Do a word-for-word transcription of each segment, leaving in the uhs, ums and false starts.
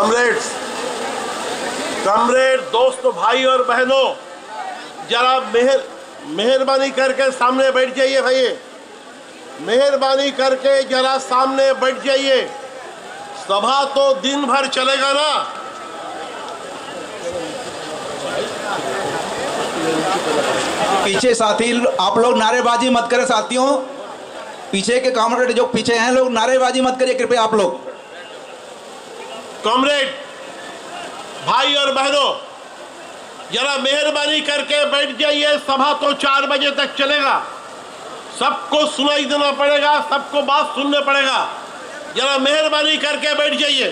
Comrades, comrade, दोस्तों, भाई और बहनों, जरा मेहर मेहरबानी करके सामने बैठ जाइए। भाई मेहरबानी करके जरा सामने बैठ जाइए। सभा तो दिन भर चलेगा ना। पीछे साथी आप लोग नारेबाजी मत करें। साथियों, पीछे के कॉमरेड जो पीछे हैं लोग नारेबाजी मत करिए कृपया आप लोग। कॉमरेड, भाई और बहनों, जरा मेहरबानी करके बैठ जाइए। सभा तो चार बजे तक चलेगा। सबको सुनाई देना पड़ेगा, सबको बात सुनने पड़ेगा। जरा मेहरबानी करके बैठ जाइए।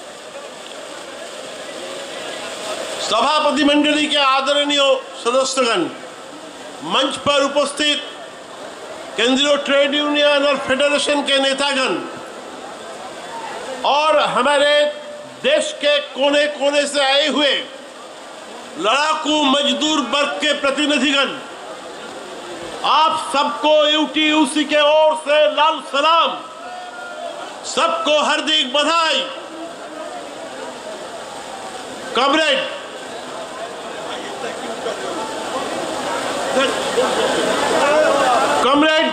सभापति मंडली के आदरणीय सदस्यगण, मंच पर उपस्थित केंद्रीय ट्रेड यूनियन और फेडरेशन के नेतागण और हमारे देश के कोने कोने से आए हुए लड़ाकू मजदूर वर्ग के प्रतिनिधिगण, आप सबको यूटीयूसी के ओर से लाल सलाम, सबको हार्दिक बधाई। कॉमरेड, कॉमरेड,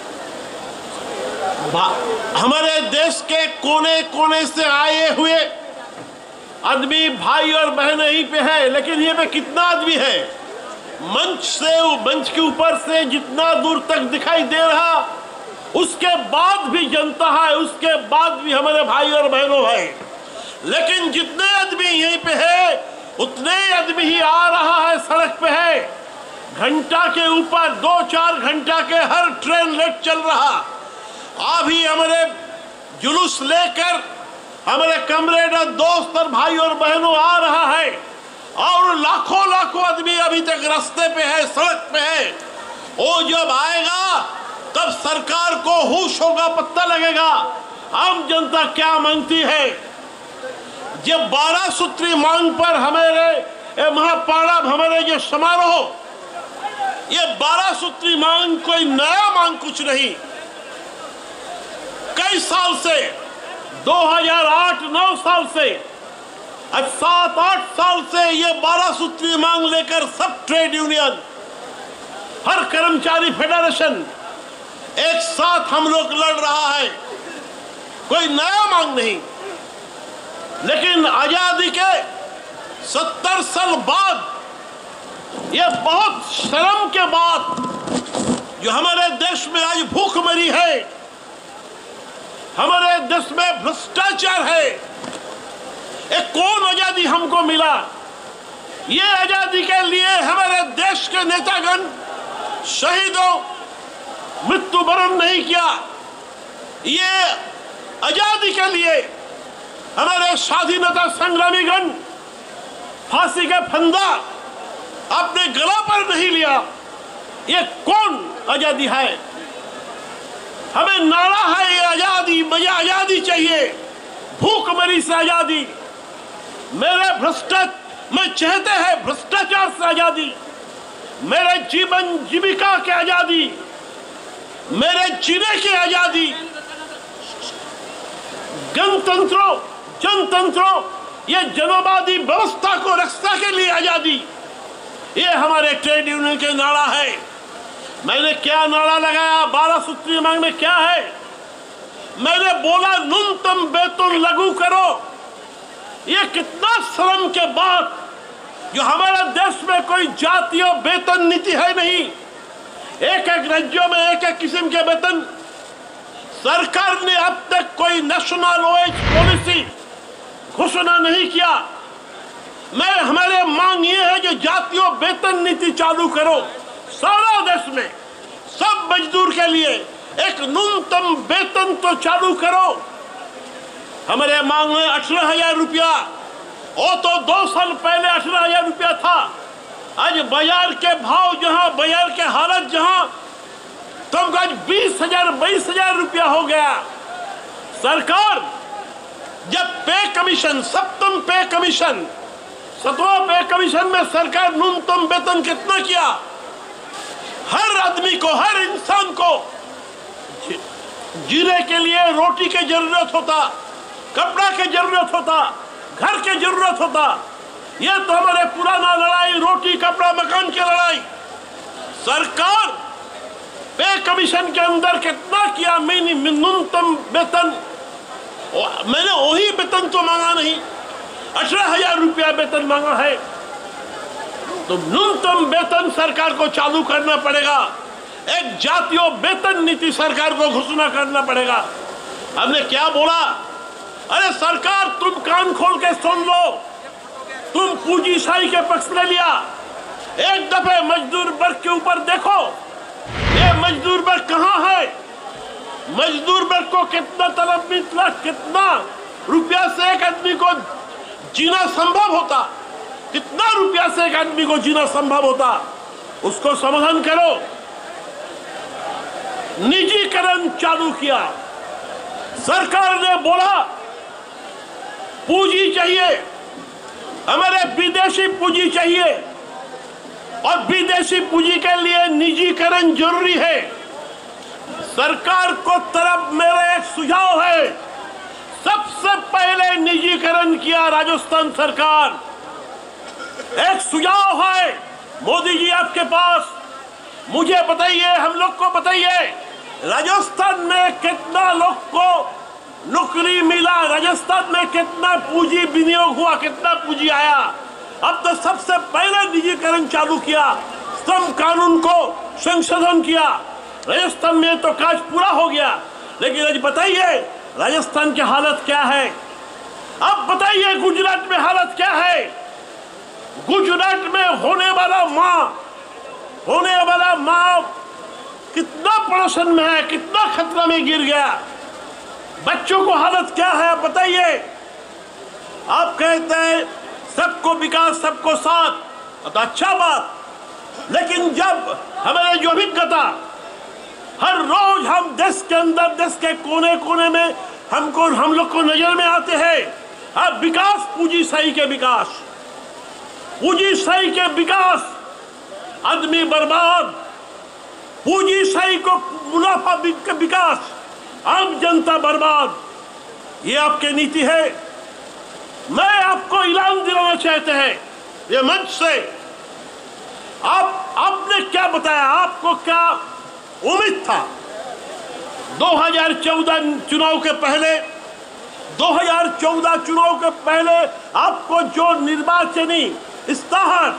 हमारे देश के कोने कोने से आए हुए आदमी, भाई और बहन यहीं पे है, लेकिन ये पे कितना आदमी है? मंच से मंच के ऊपर से जितना दूर तक दिखाई दे रहा, उसके बाद भी जनता है, उसके बाद भी हमारे भाई और बहनों है। लेकिन जितने आदमी यहीं पे है उतने आदमी ही आ रहा है, सड़क पे है। घंटा के ऊपर दो चार घंटा के हर ट्रेन लेट चल रहा। अभी हमारे जुलूस लेकर हमारे कमरेड और दोस्त और भाई और बहनों आ रहा है, और लाखों लाखों आदमी अभी तक रास्ते पे है, सड़क पे है। वो जब आएगा तब सरकार को होश होगा, पता लगेगा आम जनता क्या मांगती है। जब बारह सूत्री मांग पर हमारे महापाड़ा हमारे जो समारोह, ये बारह सूत्री मांग कोई नया मांग कुछ नहीं। कई साल से, दो हज़ार आठ नौ साल से, अब सात आठ साल से ये बारह सूत्री मांग लेकर सब ट्रेड यूनियन, हर कर्मचारी फेडरेशन एक साथ हम लोग लड़ रहा है। कोई नया मांग नहीं, लेकिन आजादी के सत्तर साल बाद, ये बहुत शर्म के बाद जो हमारे देश में आज भूखमरी है, हमारे देश में भ्रष्टाचार है, एक कौन आजादी हमको मिला? ये आजादी के लिए हमारे देश के नेतागण शहीदों मृत्युवरण नहीं किया। ये आजादी के लिए हमारे स्वाधीनता संग्रामीगण फांसी के फंदा अपने गला पर नहीं लिया। ये कौन आजादी है? हमें नारा है ये आजादी, मुझे आजादी चाहिए, भूखमरी से आजादी, मेरे भ्रष्टाचार मैं चाहते हैं भ्रष्टाचार से आजादी, मेरे जीवन जीविका की आजादी, मेरे जीने की आजादी, गणतंत्रों जनतंत्रों ये जनवादी व्यवस्था को रक्षा के लिए आजादी, ये हमारे ट्रेड यूनियन के नारा है। मैंने क्या नारा लगाया? बारह सूत्री मांग में क्या है? मैंने बोला न्यूनतम वेतन लागू करो। ये कितना शर्म के बाद, जो हमारे देश में कोई जातीय वेतन नीति है नहीं, एक एक राज्यों में एक एक किस्म के वेतन। सरकार ने अब तक कोई नेशनल वेज पॉलिसी घोषणा नहीं किया। मैं हमारे मांग ये है जो जातीय वेतन नीति चालू करो, सारा देश में सब मजदूर के लिए एक न्यूनतम वेतन तो चालू करो। हमारे मांग में अठारह हजार रुपया, वो तो दो साल पहले अठारह हजार रुपया था। आज बाजार के भाव जहां, बाजार के हालत जहां, तो आज बीस हजार बाईस हजार रुपया हो गया। सरकार जब पे कमीशन, सप्तम पे कमीशन, सतवा पे कमीशन में सरकार न्यूनतम वेतन कितना किया? हर आदमी को, हर इंसान को जीने के लिए रोटी की जरूरत होता, कपड़ा की जरूरत होता, घर की जरूरत होता। ये तो हमारे पुराना लड़ाई, रोटी कपड़ा मकान की लड़ाई। सरकार पे कमीशन के अंदर कितना किया, न्यूनतम वेतन, मैंने वही वेतन तो मांगा नहीं, अठारह हजार रुपया वेतन मांगा है। तो न्यूनतम वेतन सरकार को चालू करना पड़ेगा। एक जातीय वेतन नीति सरकार को घोषणा करना पड़ेगा। हमने क्या बोला? अरे सरकार, तुम कान खोल के सुन लो, तुम पूंजीशाही के पक्ष में लिया। एक दफे मजदूर वर्ग के ऊपर देखो, ये मजदूर वर्ग कहाँ है? मजदूर वर्ग को कितना तलब मिलता, कितना रुपया से एक आदमी को जीना संभव होता, कितना रुपया से एक आदमी को जीना संभव होता, उसको समाधान करो। निजीकरण चालू किया। सरकार ने बोला पूंजी चाहिए, हमारे विदेशी पूंजी चाहिए, और विदेशी पूंजी के लिए निजीकरण जरूरी है। सरकार को तरफ मेरा एक सुझाव है, सबसे पहले निजीकरण किया राजस्थान सरकार। एक सुझाव है मोदी जी आपके पास, मुझे बताइए, हम लोग को बताइए, राजस्थान में कितना लोग को नौकरी मिला, राजस्थान में कितना पूंजी विनियोग हुआ, कितना पूंजी आया। अब तो सबसे पहले निजीकरण चालू किया, श्रम कानून को संशोधन किया। राजस्थान में तो काज पूरा हो गया, लेकिन आज बताइए राजस्थान की हालत क्या है? अब बताइए गुजरात में हालत क्या है? गुजरात में होने वाला माँ होने वाला माँ कितना पड़ोसन में है, कितना खतरा में गिर गया। बच्चों को हालत क्या है बताइए। आप कहते हैं सबको विकास, सबको साथ, तो अच्छा बात, लेकिन जब हमारे जो अभिज्ञता, हर रोज हम देश के अंदर, देश के कोने कोने में हमको हम लोग को नजर में आते हैं, अब विकास, पूंजीशाही के विकास, पूंजीशाही के विकास, आदमी बर्बाद, पूंजीशाही को मुनाफा विकास, आम जनता बर्बाद, ये आपकी नीति है। मैं आपको ऐलान दिलाना चाहते हैं ये मंच से, आप आपने क्या बताया, आपको क्या उम्मीद था? दो हज़ार चौदह चुनाव के पहले दो हज़ार चौदह चुनाव के पहले आपको जो निर्वाचनी इस्ताहार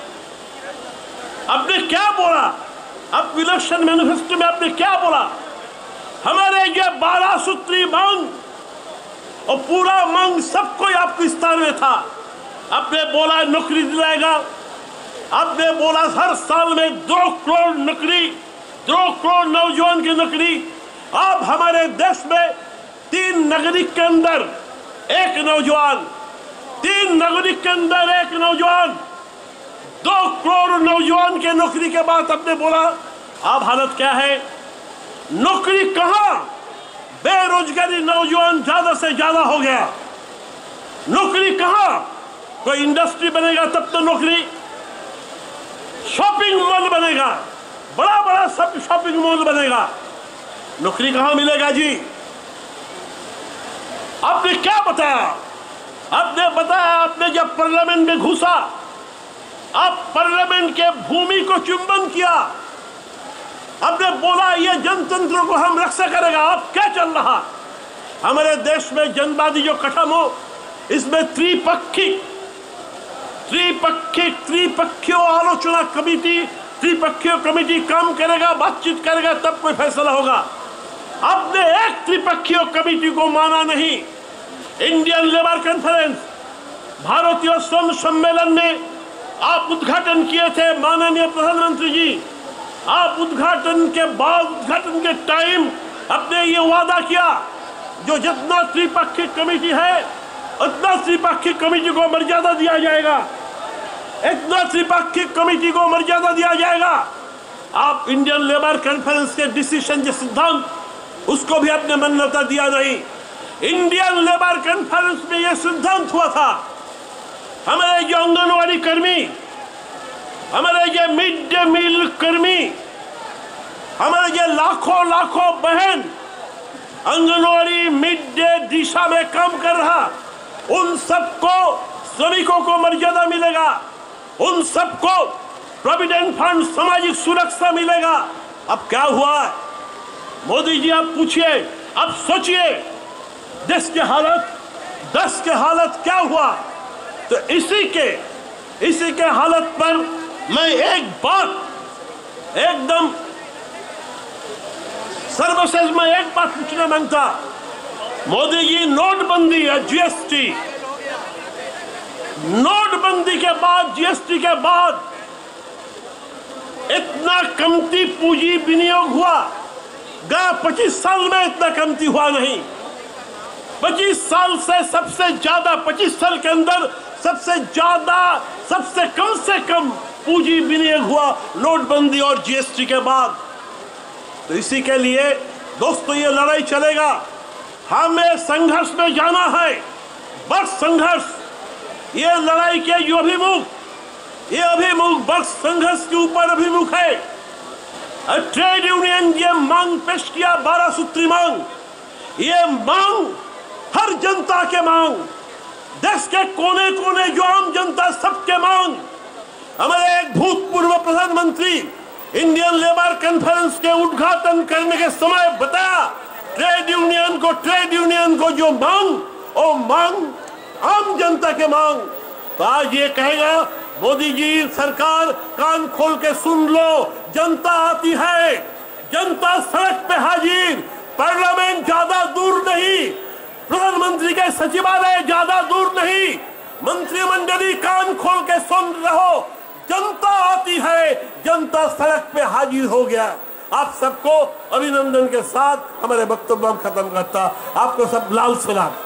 आपने क्या बोला? अब इलेक्शन मैनिफेस्टो में आपने क्या बोला? हमारे ये बारह सूत्री मांग और पूरा मांग सबको आपको इस्तार में था। आपने बोला नौकरी दिलाएगा, आपने बोला हर साल में दो करोड़ नौकरी, दो करोड़ नौजवान की नौकरी। अब हमारे देश में तीन नागरिक के अंदर एक नौजवान, तीन नागरिक के अंदर एक नौजवान, दो करोड़ नौजवान के नौकरी के बाद आपने बोला अब हालत क्या है? नौकरी कहां? बेरोजगारी नौजवान ज्यादा से ज्यादा हो गया। नौकरी कहां? कोई इंडस्ट्री बनेगा तब तो नौकरी, शॉपिंग मॉल बनेगा, बड़ा बड़ा सब शॉपिंग मॉल बनेगा, नौकरी कहां मिलेगा जी? आपने क्या बताया? आपने बताया, आपने जब पार्लियामेंट में घुसा, आप पार्लियामेंट के भूमि को चुंबन किया, आपने बोला ये जनतंत्र को हम रक्षा करेगा। अब क्या चल रहा? हमारे देश में जनवादी जो खत्म हो, इसमें त्रिपक्षी त्रिपक्षी त्रिपक्षीय आलोचना कमेटी, त्रिपक्षीय कमेटी काम करेगा, बातचीत करेगा, तब कोई फैसला होगा। आपने एक त्रिपक्षीय कमेटी को माना नहीं। इंडियन लेबर कॉन्फ्रेंस, भारतीय श्रम सम्मेलन में आप उद्घाटन किए थे माननीय प्रधानमंत्री जी। आप उद्घाटन के बाद, उद्घाटन के टाइम आपने ये वादा किया जो जितना त्रिपक्षीय कमेटी है उतना त्रिपक्षीय कमेटी को मर्यादा दिया जाएगा, इतना त्रिपक्षीय कमेटी को मर्यादा दिया जाएगा। आप इंडियन लेबर कॉन्फ्रेंस के डिसीजन के सिद्धांत, उसको भी आपने मान्यता दिया नहीं। इंडियन लेबर कॉन्फ्रेंस में यह सिद्धांत हुआ था, हमारे जो आंगनवाड़ी कर्मी, हमारे ये मिड डे मील कर्मी, हमारे ये लाखों लाखों बहन आंगनवाड़ी मिड डे दिशा में काम कर रहा, उन सबको श्रमिकों को मर्यादा मिलेगा, उन सबको प्रोविडेंट फंड सामाजिक सुरक्षा मिलेगा। अब क्या हुआ मोदी जी, आप पूछिए, अब सोचिए देश के हालत, देश के हालत क्या हुआ। तो इसी के इसी के हालत पर मैं एक बात एकदम सर्वश्रेष्ठ में एक बात पूछना मांगता। मोदी जी, नोटबंदी या जीएसटी, नोटबंदी के बाद, जीएसटी के बाद इतना कमती पूंजी विनियोग हुआ, गया पच्चीस साल में इतना कमती हुआ नहीं। पच्चीस साल से सबसे ज्यादा, पच्चीस साल के अंदर सबसे ज्यादा, सबसे कम से कम पूंजी विनियोग हुआ नोटबंदी और जीएसटी के बाद। तो इसी के लिए दोस्तों ये लड़ाई चलेगा, हमें संघर्ष में जाना है, बस संघर्ष। ये लड़ाई के जो अभिमुख, ये अभिमुख बस संघर्ष के ऊपर अभिमुख है। ट्रेड यूनियन ये मांग पेश किया, बारह सूत्री मांग, ये मांग हर जनता के मांग, देश के कोने कोने जो आम जनता सबके मांग। हमारे एक भूतपूर्व प्रधानमंत्री इंडियन लेबर कॉन्फ्रेंस के उद्घाटन करने के समय बताया, ट्रेड यूनियन को ट्रेड यूनियन को जो मांग, वो मांग आम जनता के मांग। तो आज ये कहेगा मोदी जी सरकार, कान खोल के सुन लो, जनता आती है, जनता सड़क पे हाजिर, पार्लियामेंट ज्यादा दूर नहीं, प्रधानमंत्री के सचिवालय ज्यादा दूर नहीं, मंत्रिमंडली कान खोल के सुन रहो, जनता आती है, जनता सड़क पे हाजिर हो गया। आप सबको अभिनंदन के साथ हमारे वक्तव्य खत्म करता, आपको सब लाल सलाम।